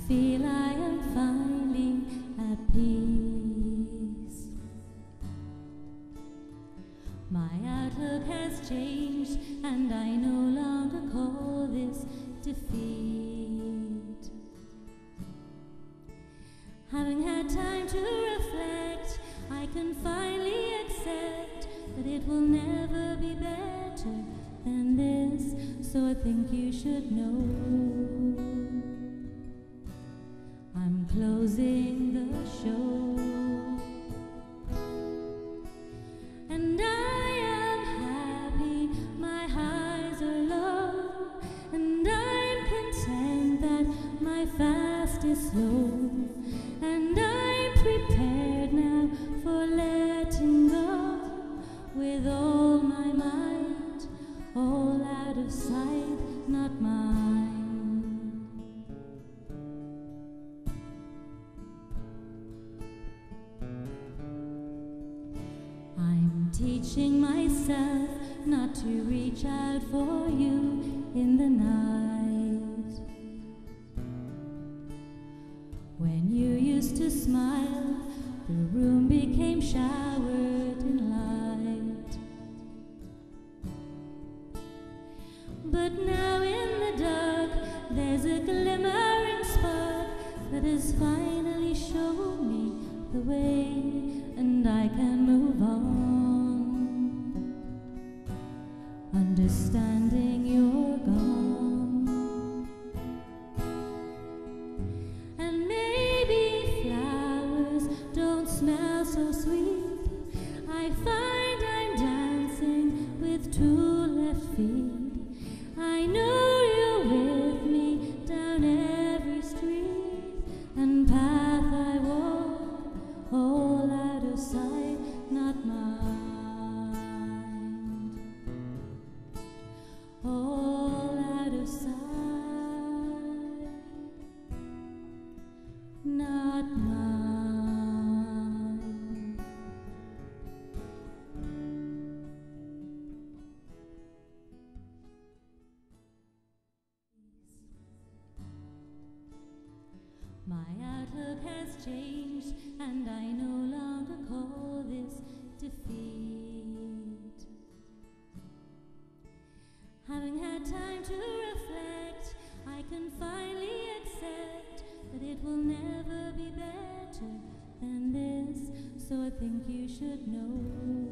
feel I am finally at peace. My outlook has changed, and I no longer call this defeat. Having had time to reflect, I can finally accept that it will never be better than this, so I think you should know. I'm closing the show, and I am happy my highs are low, and I'm content that my fast is slow, and I'm prepared now for letting go with all my might, all out of sight, not mine. I'm teaching myself not to reach out for you in the night. When you used to smile, the room became showered in light. But now in the dark, there's a glimmering spark that has finally shown me the way, and I can move on, understanding you're gone. And maybe flowers don't smell so sweet. I find I'm dancing with 2 left feet. I know you're with me down every street and path I walk, all out of sight, not mind. All out of sight, not mine. My outlook has changed, and I no longer call this defeat. Having had time to reflect, I can finally accept that it will never be better than this, so I think you should know.